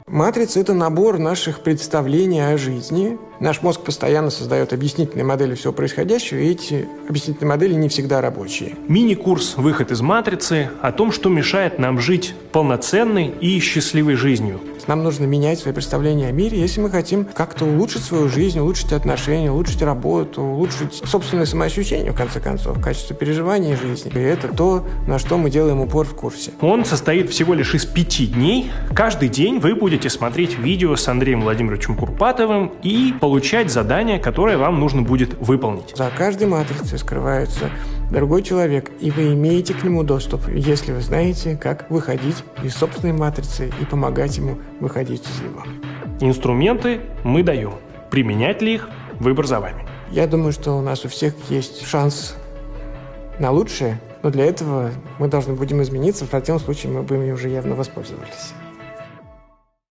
Матрица – это набор наших представлений о жизни. Наш мозг постоянно создает объяснительные модели всего происходящего, и эти объяснительные модели не всегда рабочие. Мини-курс «Выход из матрицы» о том, что мешает нам жить полноценной и счастливой жизнью. Нам нужно менять свои представления о мире, если мы хотим как-то улучшить свою жизнь, улучшить отношения, улучшить работу, улучшить собственное самоощущение, в конце концов, качество переживания жизни. И это то, на что мы делаем упор в курсе. Он состоит всего лишь из 5 дней. Каждый день вы будете смотреть видео с Андреем Владимировичем Курпатовым и получать задания, которые вам нужно будет выполнить. За каждой матрицей скрывается другой человек, и вы имеете к нему доступ, если вы знаете, как выходить из собственной матрицы и помогать ему выходить из его. Инструменты мы даем. Применять ли их – выбор за вами. Я думаю, что у нас у всех есть шанс на лучшее, но для этого мы должны будем измениться, в противном случае мы бы ими уже явно воспользовались.